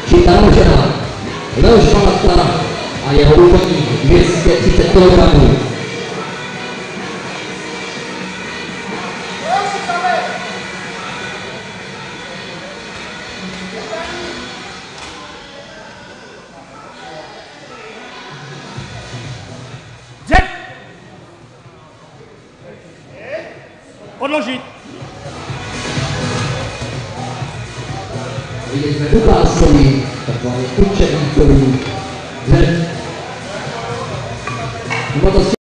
Čítá Žena, Leoš Palatka a jeho úvodní 230 kg. Odložit. Viděli jsme ukázkový, takzvaný učebníkový